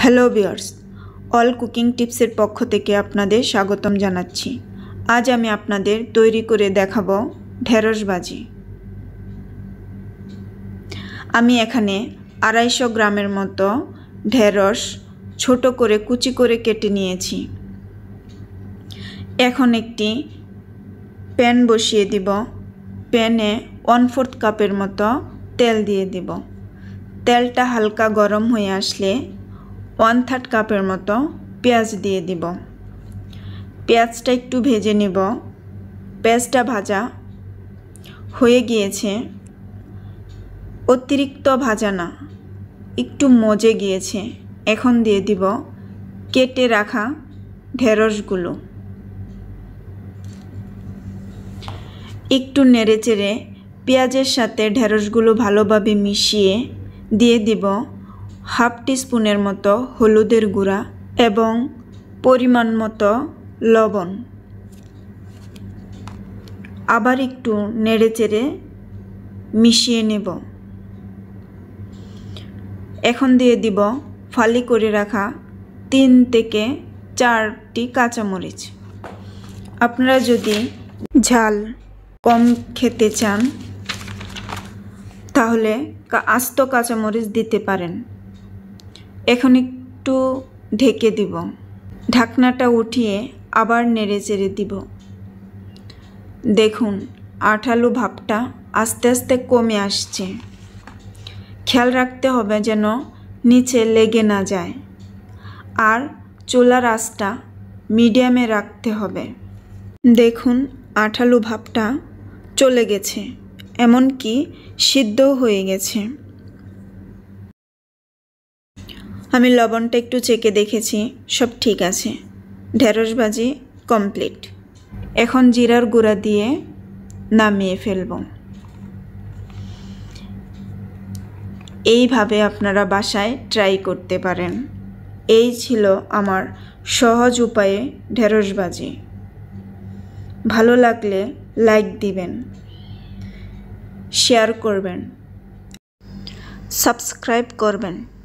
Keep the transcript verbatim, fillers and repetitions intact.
Hello viewers, all cooking টিপসের পক্ষ থেকে আপনাদের স্বাগতম জানাচ্ছি। আজ আমি আপনাদের তৈরি করে দেখাবো ঢেঁড়স ভাজি। আমি এখানে আড়াইশো গ্রামের মতো ঢেঁড়স ছোট করে কুচি করে কেটে নিয়েছি। এখন একটি প্যান বসিয়ে দিব। প্যানে ওয়ান ফোর্থ কাপের মতো তেল দিয়ে দিব। তেলটা হালকা গরম হয়ে আসলে ওয়ান থার্ড কাপের মতো পেঁয়াজ দিয়ে দিব। পেঁয়াজটা একটু ভেজে নেব। পেঁয়াজটা ভাজা হয়ে গিয়েছে, অতিরিক্ত ভাজা না, একটু মজে গিয়েছে। এখন দিয়ে দিব কেটে রাখা ঢেঁড়সগুলো। একটু নেড়েচেড়ে পেঁয়াজের সাথে ঢেঁড়সগুলো ভালোভাবে মিশিয়ে দিয়ে দিব হাফ টিস্পুনের মতো হলুদের গুঁড়া এবং পরিমাণ মতো লবণ। আবার একটু নেড়েচেড়ে মিশিয়ে নেব। এখন দিয়ে দিব ফালি করে রাখা তিন থেকে চারটি কাঁচামরিচ। আপনারা যদি ঝাল কম খেতে চান তাহলে আস্ত কাঁচামরিচ দিতে পারেন। এখন একটু ঢেকে দিব। ঢাকনাটা উঠিয়ে আবার নেড়ে চেড়ে দিব। দেখুন আঠালো ভাবটা আস্তে আস্তে কমে আসছে। খেয়াল রাখতে হবে যেন নিচে লেগে না যায়। আর চুলার আঁচটা মিডিয়ামে রাখতে হবে। দেখুন আঠালো ভাবটা চলে গেছে, এমনকি সিদ্ধও হয়ে গেছে। আমি লবণটা একটু চেখে দেখেছি, সব ঠিক আছে। ঢেঁড়স ভাজি কমপ্লিট। এখন জিরার গুঁড়া দিয়ে নামিয়ে ফেলব। এইভাবে আপনারা বাসায় ট্রাই করতে পারেন। এই ছিল আমার সহজ উপায়ে ঢেঁড়স ভাজি। ভালো লাগলে লাইক দিবেন, শেয়ার করবেন, সাবস্ক্রাইব করবেন।